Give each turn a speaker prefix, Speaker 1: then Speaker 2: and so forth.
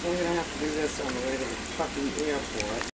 Speaker 1: We're gonna have to do this on the way to the fucking airport.